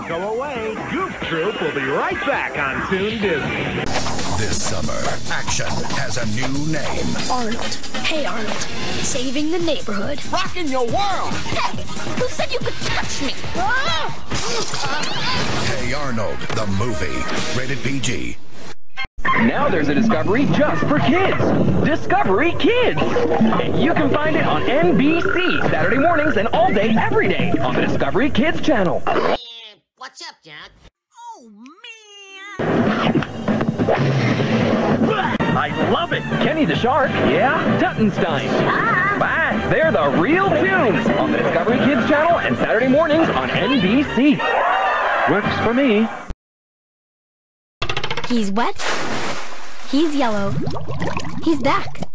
Don't go away. Goof Troop will be right back on Toon Disney. This summer, action has a new name. Arnold. Hey, Arnold. Saving the neighborhood. Rocking your world. Hey, who said you could touch me? Hey Arnold, the movie. Rated PG. Now there's a Discovery just for kids. Discovery Kids. You can find it on NBC Saturday mornings and all day, every day on the Discovery Kids channel. What's up, Jack? Oh, man! I love it. Kenny the Shark, yeah. Tuttenstein. Bah, they're the real tunes on the Discovery Kids channel and Saturday mornings on NBC. Works for me. He's wet. He's yellow. He's back.